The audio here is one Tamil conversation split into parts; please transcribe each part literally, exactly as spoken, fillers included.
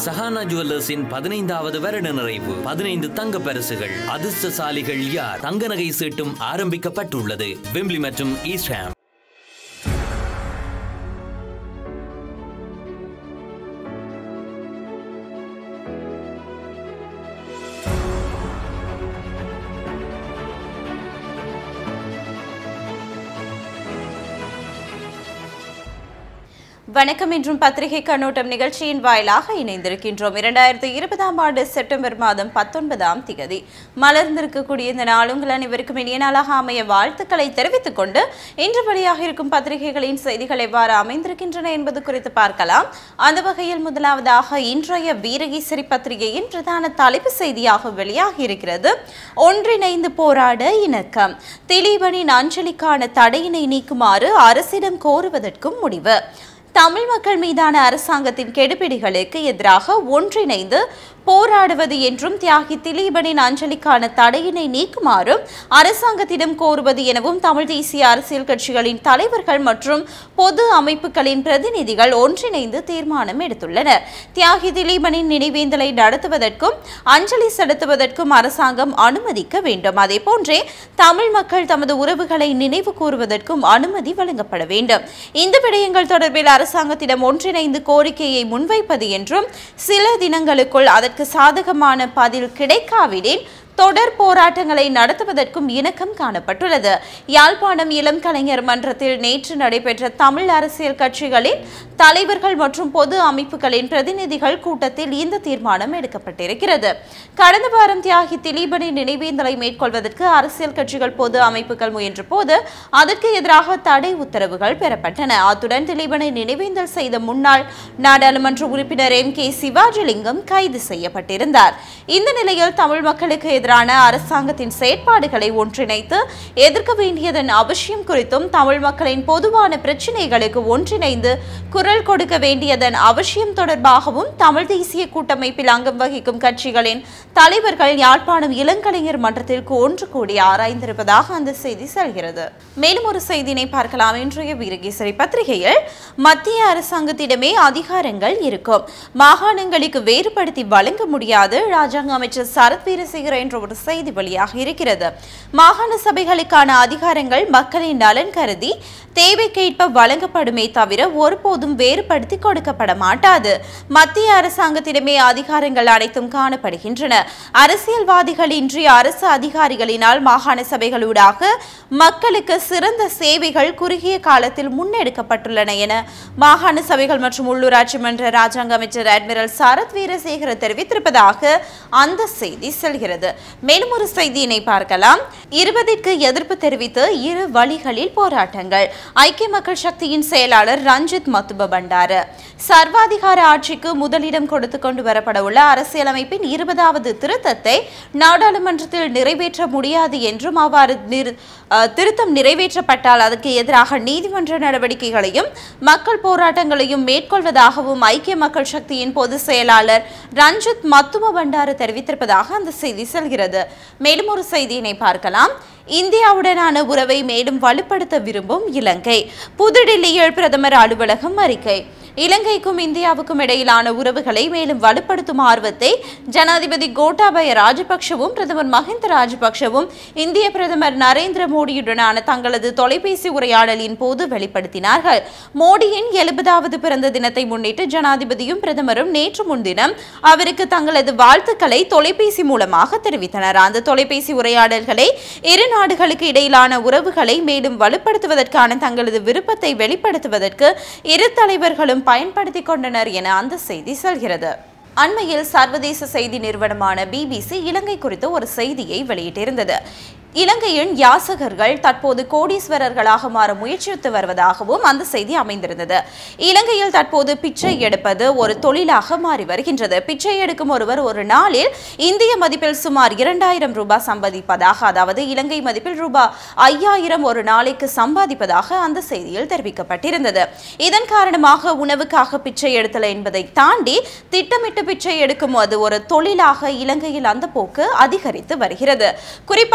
சஹானா ஜுவல்லர்ஸின் பதினைந்தாவது வருட நிறைவு. பதினைந்து தங்க பரிசுகள். அதிர்ஷ்டசாலிகள் யார்? தங்க நகை சீட்டும் ஆரம்பிக்கப்பட்டுள்ளது. வெம்ப்லி மற்றும் ஈஸ்ட் ஹாம். வணக்கம். இன்றும் பத்திரிகை கண்ணோட்டம் நிகழ்ச்சியின் வாயிலாக இணைந்திருக்கின்றோம். இரண்டாயிரத்தி இருபதாம் ஆண்டு செப்டம்பர் மாதம் பத்தொன்பதாம் திகதி மலர்ந்திருக்கக்கூடிய இந்த நாள் உங்கள் அனைவருக்கும் இனிய நாளாக அமைய வாழ்த்துக்களை தெரிவித்துக் கொண்டு இன்று வெளியாக இருக்கும் பத்திரிகைகளின் செய்திகள் எவ்வாறு அமைந்திருக்கின்றன என்பது குறித்து பார்க்கலாம். அந்த வகையில் முதலாவதாக இன்றைய வீரகேசரி பத்திரிகையின் பிரதான தலைப்பு செய்தியாக வெளியாகி இருக்கிறது. ஒன்றிணைந்து போராட இணக்கம். திலீபனின் அஞ்சலிக்கான தடையினை நீக்குமாறு அரசிடம் கோருவதற்கும் முடிவு. தமிழ் மக்கள் மீதான அரசாங்கத்தின் கெடுபிடிகளுக்கு எதிராக ஒன்றிணைந்து போராடுவது என்றும் தியாகி திலீபனின் அஞ்சலிக்கான தடையினை நீக்குமாறும் அரசாங்கத்திடம் கோருவது எனவும் தமிழ் தேசிய அரசியல் கட்சிகளின் தலைவர்கள் மற்றும் பொது அமைப்புகளின் பிரதிநிதிகள் ஒன்றிணைந்து தீர்மானம் எடுத்துள்ளனர். தியாகி திலீபனின் நினைவேந்தலை நடத்துவதற்கும் அஞ்சலி செலுத்துவதற்கும் அரசாங்கம் அனுமதிக்க வேண்டும். அதே போன்றே தமிழ் மக்கள் தமது உறவுகளை நினைவு கூறுவதற்கும் அனுமதி வழங்கப்பட வேண்டும். இந்த விடயங்கள் தொடர்பில் அரசாங்கத்திடம் ஒன்றிணைந்து கோரிக்கையை முன்வைப்பது என்றும் சில தினங்களுக்குள் அதற்கு சாதகமான பதில் கிடைக்காவிடின் தொடர் போராட்டங்களை நடத்துவதற்கும் இணக்கம் காணப்பட்டுள்ளது. யாழ்ப்பாணம் இளம் கலைஞர் மன்றத்தில் நேற்று நடைபெற்ற தமிழ் அரசியல் கட்சிகளின் தலைவர்கள் மற்றும் பொது அமைப்புகளின் பிரதிநிதிகள் கூட்டத்தில் இந்த தீர்மானம் எடுக்கப்பட்டிருக்கிறது. கடந்த வாரம் தியாகி திலீபனின் நினைவேந்தலை மேற்கொள்வதற்கு அரசியல் கட்சிகள் பொது அமைப்புகள் முயன்ற போது அதற்கு எதிராக தடை உத்தரவுகள் பெறப்பட்டன. அத்துடன் திலீபனை நினைவேந்தல் செய்த முன்னாள் நாடாளுமன்ற உறுப்பினர் எம் கே சிவாஜிலிங்கம் கைது செய்யப்பட்டிருந்தார். இந்த நிலையில் தமிழ் மக்களுக்கு எதிரான அரசாங்கத்தின் செயற்பாடுகளை ஒன்றிணைத்து எதிர்க்க வேண்டியதன் அவசியம் குறித்தும் தமிழ் மக்களின் பொதுவான பிரச்சினைகளுக்கு ஒன்றிணைந்து குரல் கொடுக்க வேண்டியதன் அவசியம் தொடர்பாகவும் தமிழ் தேசிய கூட்டமைப்பில் அங்கம் வகிக்கும் கட்சிகளின் தலைவர்கள் யாழ்ப்பாணம் இளங்கலைஞர் மன்றத்தில் ஒன்று கூடி ஆராய்ந்திருப்பதாக அந்த செய்தி செல்கிறது. மேலும் ஒரு செய்தியினை பார்க்கலாம். இன்றைய வீரகேசரி பத்திரிகையில் மத்திய அரசாங்கத்திடமே அதிகாரங்கள் இருக்கும், மாகாணங்களுக்கு வேறுபடுத்தி வழங்க முடியாது, ராஜாங்க அமைச்சர் சரத் வீரசேகர என்ற ஒரு செய்தி வெளியாக இருக்கிறது. மாகாண சபைகளுக்கான அதிகாரங்கள் மக்களின் நலன் கருதி தேவைக்கேற்ப வழங்கப்படுமே தவிர ஒருபோதும் வேறுபடுத்தி கொடுக்கப்பட மாட்டாது. மத்திய அரசாங்கத்திடமே அதிகாரங்கள் அனைத்தும் காணப்படுகின்றன. அரசியல்வாதிகள் இன்றி அரசு அதிகாரிகளினால் மாகாண சபைகளூடாக மக்களுக்கு சிறந்த சேவைகள் குறுகிய காலத்தில் முன்னெடுக்கப்பட்டுள்ளன என மாகாண சபைகள் மற்றும் உள்ளூராட்சி மன்ற ராஜாங்க அமைச்சர் அட்மிரல் சரத் வீரசேகர தெரிவித்திருப்பதாக அந்த செய்தி செல்கிறது. மேலும் ஒரு செய்தியினை பார்க்கலாம். இருபதிற்கு எதிர்ப்பு தெரிவித்து இரு வழிகளில் போராட்டங்கள். ஐக்கிய மக்கள் சக்தியின் செயலாளர் ரஞ்சித் மத்துப பண்டார சர்வாதிகார ஆட்சிக்கு முதலிடம் கொடுத்து கொண்டு வரப்பட உள்ள அரசியலமைப்பின் இருபதாவது திருத்தத்தை நாடாளுமன்றத்தில் நிறைவேற்ற முடியாது என்றும் அவ்வாறு திருத்தம் நிறைவேற்றப்பட்டால் அதற்கு எதிராக நீதிமன்ற நடவடிக்கைகளையும் மக்கள் போராட்டங்களையும் மேற்கொள்வதாகவும் ஐக்கிய மக்கள் சக்தியின் பொதுச் செயலாளர் ரஞ்சித் மத்துப பண்டார தெரிவித்திருப்பதாக அந்த செய்தி செல்கிறது. மேலும் ஒரு செய்தியினை பார்க்கலாம். இந்தியாவுடனான உறவை மேலும் வலுப்படுத்த விரும்பும் இலங்கை. புதுடில்லியில் பிரதமர் அலுவலகம் அறிக்கை. இலங்கைக்கும் இந்தியாவுக்கும் இடையிலான உறவுகளை மேலும் வலுப்படுத்தும் ஆர்வத்தை ஜனாதிபதி கோட்டாபய ராஜபக்ஷவும் பிரதமர் மஹிந்த ராஜபக்ஷவும் இந்திய பிரதமர் நரேந்திர மோடியுடனான தங்களது தொலைபேசி உரையாடலின் போது வெளிப்படுத்தினார்கள். மோடியின் எழுபதாவது பிறந்த தினத்தை முன்னிட்டு ஜனாதிபதியும் பிரதமரும் நேற்று முன்தினம் அவருக்கு தங்களது வாழ்த்துக்களை தொலைபேசி மூலமாக தெரிவித்தனர். அந்த தொலைபேசி உரையாடல்களை இரு நாடுகளுக்கு இடையிலான உறவுகளை மேலும் வலுப்படுத்துவதற்கான தங்களது விருப்பத்தை வெளிப்படுத்துவதற்கு இரு தலைவர்களும் பயன்படுத்திக் கொண்டனர் என அந்த செய்தி செல்கிறது. அண்மையில் சர்வதேச செய்தி நிறுவனமான பிபிசி இலங்கை குறித்து ஒரு செய்தியை வெளியிட்டிருந்தது. இலங்கையின் யாசகர்கள் தற்போது கோடீஸ்வரர்களாக மாற முயற்சித்து வருவதாகவும் அந்த செய்தி அமைந்திருந்தது. இலங்கையில் தற்போது பிச்சை எடுப்பது ஒரு தொழிலாக மாறி வருகின்றது. பிச்சை எடுக்கும் ஒருவர் ஒரு நாளில் இந்திய மதிப்பில் சுமார் இரண்டாயிரம் ரூபாய் சம்பாதிப்பதாக, அதாவது இலங்கை மதிப்பில் ரூபாய் ஐயாயிரம் ஒரு நாளைக்கு சம்பாதிப்பதாக அந்த செய்தியில் தெரிவிக்கப்பட்டிருந்தது. இதன் காரணமாக உணவுக்காக பிச்சை எடுத்தல் என்பதை தாண்டி திட்டமிட்டு பிச்சை எடுக்கும் அது ஒரு தொழிலாக இலங்கையில் அந்த போக்கு அதிகரித்து வருகிறது. குறிப்பாக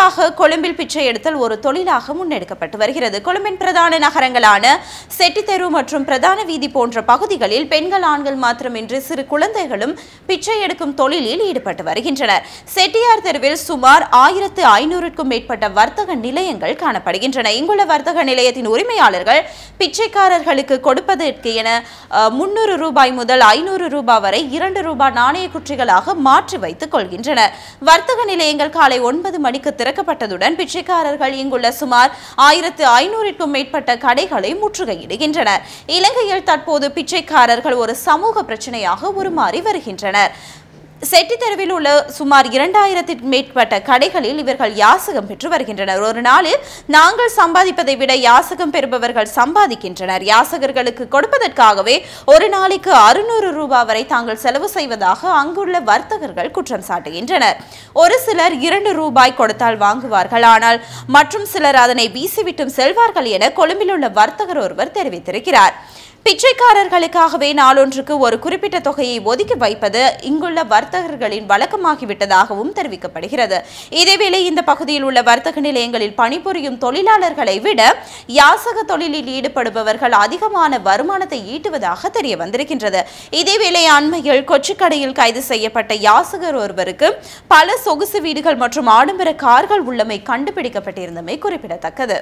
கொழும்பில் பிச்சை எடுத்தல் ஒரு தொழிலாக முன்னெடுக்கப்பட்டு வருகிறது. கொழும்பின் பிரதான நகரங்களான செட்டித்தெரு மற்றும் பிரதான வீதி போன்ற பகுதிகளில் பெண்கள் ஆண்கள் மாத்திரமின்றி சிறு குழந்தைகளும் பிச்சை எடுக்கும் தொழிலில் ஈடுபட்டு வருகின்றனர். செட்டியார் தெருவில் சுமார் ஆயிரத்து ஐநூறுக்கும் மேற்பட்ட வர்த்தக நிலையங்கள் காணப்படுகின்றன. இங்குள்ள வர்த்தக நிலையத்தின் உரிமையாளர்கள் பிச்சைக்காரர்களுக்கு கொடுப்பதற்கு என முன்னூறு ரூபாய் முதல் ஐநூறு ரூபாய் வரை இரண்டு ரூபாய் நாணய குற்றிகளாக மாற்றி வைத்துக் கொள்கின்றனர். வர்த்தக நிலையங்கள் காலை ஒன்பது மணிக்கு திறக்கப்பட்டதுடன் பிச்சைக்காரர்கள் இங்குள்ள சுமார் ஆயிரத்து ஐநூறுக்கும் மேற்பட்ட கடைகளை முற்றுகையிடுகின்றனர். இலங்கையில் தற்போது பிச்சைக்காரர்கள் ஒரு சமூக பிரச்சனையாக உருமாறி வருகின்றனர். செட்டித்தெருவில் உள்ள சுமார் இரண்டாயிரத்திற்கும் மேற்பட்ட கடைகளில் இவர்கள் யாசகம் பெற்று வருகின்றனர். ஒரு நாளில் நாங்கள் சம்பாதிப்பதை விட யாசகம் பெறுபவர்கள் சம்பாதிக்கின்றனர். யாசகர்களுக்கு கொடுப்பதற்காகவே ஒரு நாளைக்கு அறுநூறு ரூபாய் வரை தாங்கள் செலவு செய்வதாக அங்குள்ள வர்த்தகர்கள் குற்றம் சாட்டுகின்றனர். ஒரு சிலர் இரண்டு ரூபாய் கொடுத்தால் வாங்குவார்கள், ஆனால் மற்றும் சிலர் அதனை வீசிவிட்டும் செல்வார்கள் என கொழும்பில் உள்ள வர்த்தகர் ஒருவர் தெரிவித்திருக்கிறார். பிச்சைக்காரர்களுக்காகவே நாளொன்றுக்கு ஒரு குறிப்பிட்ட தொகையை ஒதுக்கி வைப்பது இங்குள்ள வர்த்தகர்களின் வழக்கமாகிவிட்டதாகவும் தெரிவிக்கப்படுகிறது. இதேவேளை இந்த பகுதியில் உள்ள வர்த்தக நிலையங்களில் பணிபுரியும் தொழிலாளர்களை விட யாசக தொழிலில் ஈடுபடுபவர்கள் அதிகமான வருமானத்தை ஈட்டுவதாக தெரிய வந்திருக்கின்றது. இதேவேளை அண்மையில் கொச்சிக்கடையில் கைது செய்யப்பட்ட யாசகர் ஒருவருக்கு பல சொகுசு வீடுகள் மற்றும் ஆடம்பர கார்கள் உள்ளமை கண்டுபிடிக்கப்பட்டிருந்தமை குறிப்பிடத்தக்கது.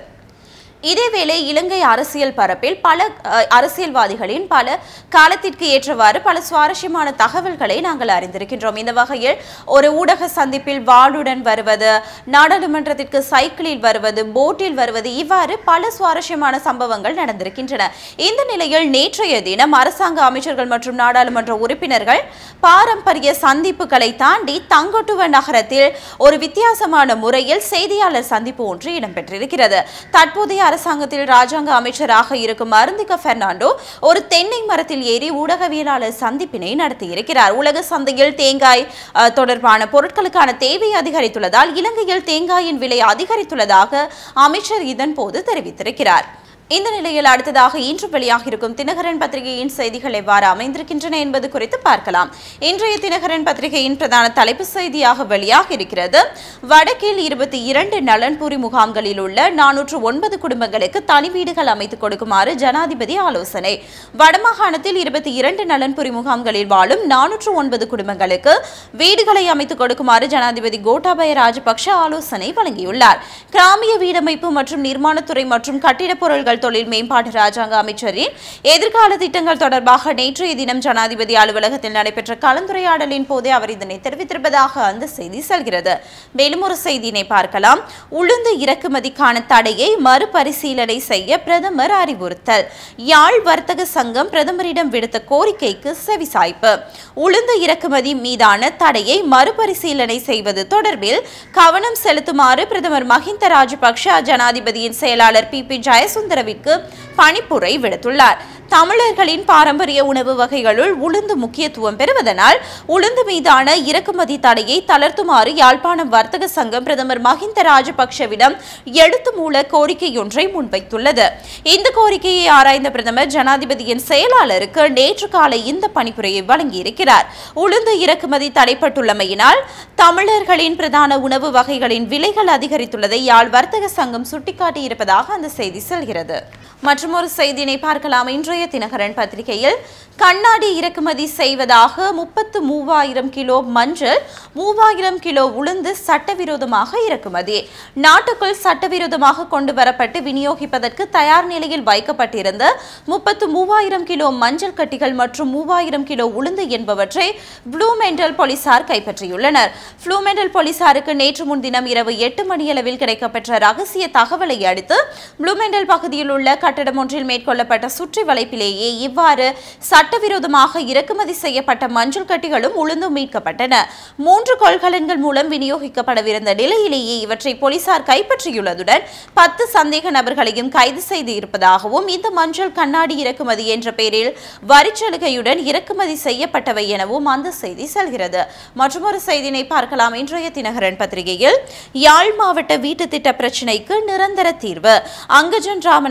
இதேவேளை இலங்கை அரசியல் பரப்பில் பல அரசியல்வாதிகளின் பல காலத்திற்கு ஏற்றவாறு பல சுவாரஸ்யமான தகவல்களை நாங்கள் அறிந்திருக்கின்றோம். இந்த வகையில் ஒரு ஊடக சந்திப்பில் வாளுடன் வருவது, நாடாளுமன்றத்திற்கு சைக்கிளில் வருவது, போட்டில் வருவது, இவ்வாறு பல சுவாரஸ்யமான சம்பவங்கள் நடந்திருக்கின்றன. இந்த நிலையில் நேற்றைய தினம் அரசாங்க அமைச்சர்கள் மற்றும் நாடாளுமன்ற உறுப்பினர்கள் பாரம்பரிய சந்திப்புகளை தாண்டி தங்கொட்டுவ நகரத்தில் ஒரு வித்தியாசமான முறையில் செய்தியாளர் சந்திப்பு ஒன்று இடம்பெற்றிருக்கிறது. தற்போதைய அரசாங்கத்தில் ராஜாங்க அமைச்சராக இருக்கும் அருந்திக பெர்னாண்டோ ஒரு தென்னை மரத்தில் ஏறி ஊடகவியலாளர் சந்திப்பினை நடத்தியிருக்கிறார். உலக சந்தையில் தேங்காய் தொடர்பான பொருட்களுக்கான தேவை அதிகரித்துள்ளதால் இலங்கையில் தேங்காயின் விலை அதிகரித்துள்ளதாக அமைச்சர் இதன் போது தெரிவித்திருக்கிறார். இந்த நிலையில் அடுத்ததாக இன்று வெளியாக இருக்கும் தினகரன் பத்திரிகையின் செய்திகள் எவ்வாறு அமைந்திருக்கின்றன என்பது குறித்து பார்க்கலாம். இன்றைய தினகரன் பத்திரிகையின் பிரதான தலைப்பு செய்தியாக வெளியாக இருக்கிறது. வடக்கில் இருபத்தி இரண்டு நலன்புரி முகாம்களில் உள்ள நானூற்று ஒன்பது குடும்பங்களுக்கு தனி வீடுகள் அமைத்துக் கொடுக்குமாறு ஜனாதிபதி ஆலோசனை. வடமாகாணத்தில் இருபத்தி இரண்டு நலன்புரி முகாம்களில் வாழும் நானூற்று ஒன்பது குடும்பங்களுக்கு வீடுகளை அமைத்துக் கொடுக்குமாறு ஜனாதிபதி கோட்டாபய ராஜபக்ஷ ஆலோசனை வழங்கியுள்ளார். கிராமிய வீடமைப்பு மற்றும் நிர்மாணத்துறை மற்றும் கட்டிடப் பொருட்கள் தொழில் மேம்பாட்டு ராஜாங்க அமைச்சரின் எதிர்கால திட்டங்கள் தொடர்பாக நேற்றைய தினம் ஜனாதிபதி அலுவலகத்தில் நடைபெற்ற கலந்துரையாடலின் போதே அவர் இதனை தெரிவித்திருப்பதாக அந்த செய்தி செல்கிறது. மேலும் ஒரு செய்தியினை பார்க்கலாம். உளுந்து இறக்குமதிக்கான தடையை மறுபரிசீலனை செய்ய பிரதமர் அறிவுறுத்தல். யாழ் வர்த்தக சங்கம் பிரதமரிடம் விடுத்த கோரிக்கைக்கு செவிசாய்ப்பு. உளுந்து இறக்குமதி மீதான தடையை மறுபரிசீலனை செய்வது தொடர்பில் கவனம் செலுத்துமாறு பிரதமர் மஹிந்த ராஜபக்ஷ ஜனாதிபதியின் செயலாளர் பி பி ஜெயசுந்தர பணிப்புரை விடுத்துள்ளார். தமிழர்களின் பாரம்பரிய உணவு வகைகளுள் உளுந்து முக்கியத்துவம் பெறுவதனால் உளுந்து மீதான இறக்குமதி தடையை தளர்த்துமாறு யாழ்ப்பாணம் வர்த்தக சங்கம் பிரதமர் மஹிந்த ராஜபக்ஷவிடம் எழுத்து மூல கோரிக்கையொன்றை முன்வைத்துள்ளது. இந்த கோரிக்கையை ஆராய்ந்த பிரதமர் ஜனாதிபதியின் செயலாளருக்கு நேற்று காலை இந்த பணிப்புரையை வழங்கியிருக்கிறார். உளுந்து இறக்குமதி தடைப்பட்டுள்ளமையினால் தமிழர்களின் பிரதான உணவு வகைகளின் விலைகள் அதிகரித்துள்ளதை யாழ் வர்த்தக சங்கம் சுட்டிக்காட்டியிருப்பதாக அந்த செய்தி செல்கிறது. மற்றும் ஒரு செய்தியினை பார்க்கலாம். இன்றைய தினகரன் பத்திரிகையில் கண்ணாடி இறக்குமதி செய்வதாக முப்பத்து மூவாயிரம் கிலோ மஞ்சள், மூவாயிரம் கிலோ உளுந்து சட்டவிரோதமாக இறக்குமதி. நாட்டுக்குள் சட்டவிரோதமாக கொண்டு வரப்பட்டு விநியோகிப்பதற்கு தயார் நிலையில் வைக்கப்பட்டிருந்த முப்பத்து மூவாயிரம் கிலோ மஞ்சள் கட்டிகள் மற்றும் மூவாயிரம் கிலோ உளுந்து என்பவற்றை ப்ளூமெண்டல் போலீசார் கைப்பற்றியுள்ளனர். ப்ளூமெண்டல் போலீசாருக்கு நேற்று முன்தினம் இரவு எட்டு மணியளவில் கிடைக்கப்பெற்ற ரகசிய தகவலை அடுத்து ப்ளூமெண்டல் பகுதியில் உள்ள கட்டடம் ஒன்றில் மேற்கொள்ளப்பட்ட சுற்றி வளைப்பிலேயே இவ்வாறு சட்டவிரோதமாக இறக்குமதி செய்யப்பட்ட மஞ்சள் கட்டிகளும் உளுந்தும் மீட்கப்பட்டன. மூன்று கொள்கலன்கள் மூலம் விநியோகிக்கப்படவிருந்த நிலையிலேயே இவற்றை போலீசார் கைப்பற்றியுள்ளதுடன் பத்து சந்தேக நபர்களையும் கைது செய்து இருப்பதாகவும் இந்த மஞ்சள் கண்ணாடி இறக்குமதி என்ற பெயரில் வரிச்சலுகையுடன் இறக்குமதி செய்யப்பட்டவை எனவும் அந்த செய்தி செல்கிறது. மற்றொரு செய்தியினை பார்க்கலாம். இன்றைய தினகரன் பத்திரிகையில் யாழ் மாவட்ட வீட்டு திட்ட பிரச்சினைக்கு நிரந்தர தீர்வு. அங்கஜன் ராமநாதன்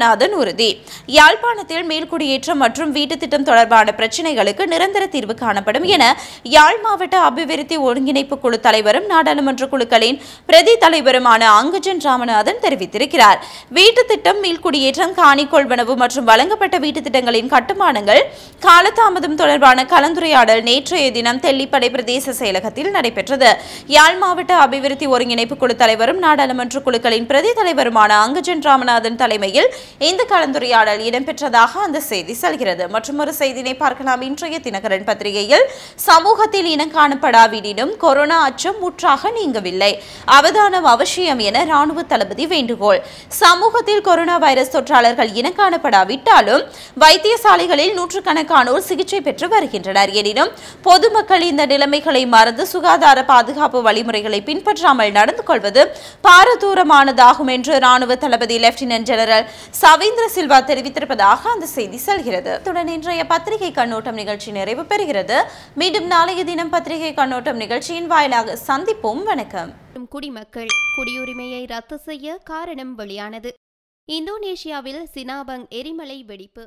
உறுதி. யாழ்ப்பாணத்தில் மீள்குடியேற்றம் மற்றும் வீட்டு திட்டம் தொடர்பான பிரச்சினைகளுக்கு நிரந்தர தீர்வு காணப்படும் என யாழ் மாவட்ட அபிவிருத்தி ஒருங்கிணைப்பு குழு தலைவரும் நாடாளுமன்ற குழுக்களின் பிரதி தலைவருமான அங்குஜன் ராமநாதன் தெரிவித்திருக்கிறார். வீட்டு திட்டம், மீள்குடியேற்றம், காணி கொள்வனவு மற்றும் வழங்கப்பட்ட வீட்டு திட்டங்களின் கட்டுமானங்கள் காலதாமதம் தொடர்பான கலந்துரையாடல் நேற்றைய தினம் தெல்லிப்படை பிரதேச செயலகத்தில் நடைபெற்றது. யாழ் மாவட்ட அபிவிருத்தி ஒருங்கிணைப்பு குழு தலைவரும் நாடாளுமன்ற குழுக்களின் பிரதி தலைவருமான அங்குஜன் ராமநாதன் தலைமையில் இந்த கலந்துரையாடல் இடம்பெற்றதாக அந்த செய்தி சொல்கிறது. மற்றும் ஒரு செய்தியை பார்க்கலாம். இன்றைய தினகரன் பத்திரிகையில் சமூகத்தில் இனம் காணப்படாவிடினும் கொரோனா அச்சம் முற்றாக நீங்கவில்லை, அவதானம் அவசியம் என ராணுவ தளபதி வேண்டுகோள். சமூகத்தில் கொரோனா வைரஸ் தொற்றாளர்கள் இனம் காணப்படாவிட்டாலும் வைத்தியசாலைகளில் நூற்றுக்கணக்கானோர் சிகிச்சை பெற்று வருகின்றனர். எனினும் பொதுமக்கள் இந்த நிலைமைகளை மறந்து சுகாதார பாதுகாப்பு வழிமுறைகளை பின்பற்றாமல் நடந்து கொள்வது பாரதூரமானதாகும் என்று ராணுவ தளபதி லெப்டினன்ட் ஜெனரல் சவேந்திர சில்வா தெரிவித்திருப்பதாக அந்த செய்தி சொல்கிறது. இத்துடன் இன்றைய பத்திரிகை கண்ணோட்டம் நிகழ்ச்சி நிறைவு பெறுகிறது. மீண்டும் நாளைய தினம் பத்திரிகை கண்ணோட்டம் நிகழ்ச்சியின் வாயிலாக சந்திப்போம். வணக்கம். குடிமக்கள் குடியுரிமையை ரத்து செய்ய காரணம் வெளியானது. இந்தோனேஷியாவில் சினாபங் எரிமலை வெடிப்பு.